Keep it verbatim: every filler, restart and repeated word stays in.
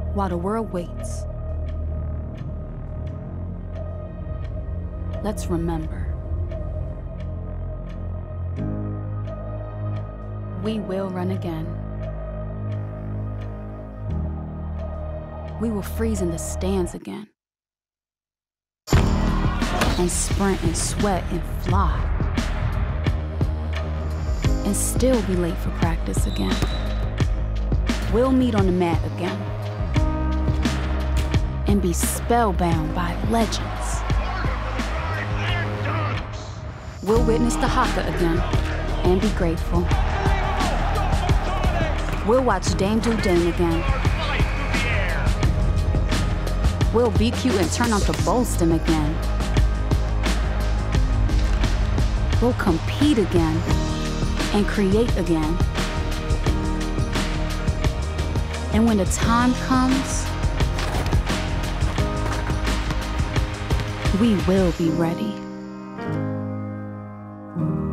while the world waits. Let's remember. We will run again. We will freeze in the stands again. And sprint and sweat and fly. And still be late for practice again. We'll meet on the mat again. And be spellbound by legends. We'll witness the haka again and be grateful. We'll watch Dame do Dame again. We'll be cute and turn out the Bolston again. We'll compete again and create again. And when the time comes, we will be ready.